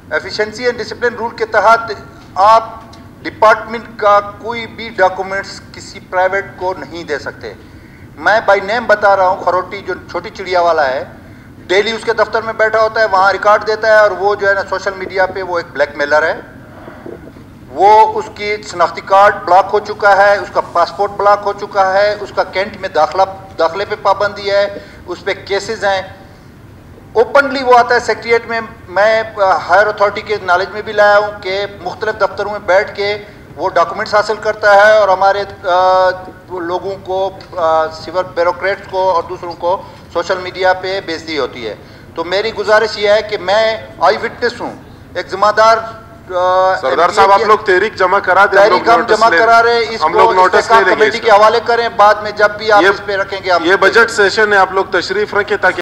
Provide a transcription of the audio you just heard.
Efficiency and discipline rule के तहत आप डिपार्टमेंट का कोई भी डॉक्यूमेंट्स किसी प्राइवेट को नहीं दे सकते। मैं बाय नेम बता रहा हूँ, खरोटी जो छोटी चिड़िया वाला है, डेली उसके दफ्तर में बैठा होता है, वहाँ रिकॉर्ड देता है, और वो जो है ना सोशल मीडिया पे वो एक ब्लैकमेलर है। वो उसकी शनाख्ती कार्ड ब्लॉक हो चुका है, उसका पासपोर्ट ब्लॉक हो चुका है, उसका कैंट में दाखिले पे पाबंदी है, उस पर केसेस हैं। ओपनली वो आता है सेक्रेटरीट में। मैं हायर अथॉरिटी के नॉलेज में भी लाया हूँ कि मुख्तलिफ दफ्तरों में बैठ के वो डॉक्यूमेंट्स हासिल करता है और हमारे लोगों को, सिविल ब्यूरोक्रेट्स को और दूसरों को सोशल मीडिया पे बेइज्जती होती है। तो मेरी गुजारिश ये है कि मैं आई विटनेस हूँ, एक जिम्मेदार सरदार साहब, आप लोग तहरीक जमा करा दें, हम जमा करा रहे, हम लोग नोटिस कमेटी के हवाले करें। बाद में जब भी आप इस पे रखेंगे, ये बजट सेशन है, आप लोग तशरीफ रखें ताकि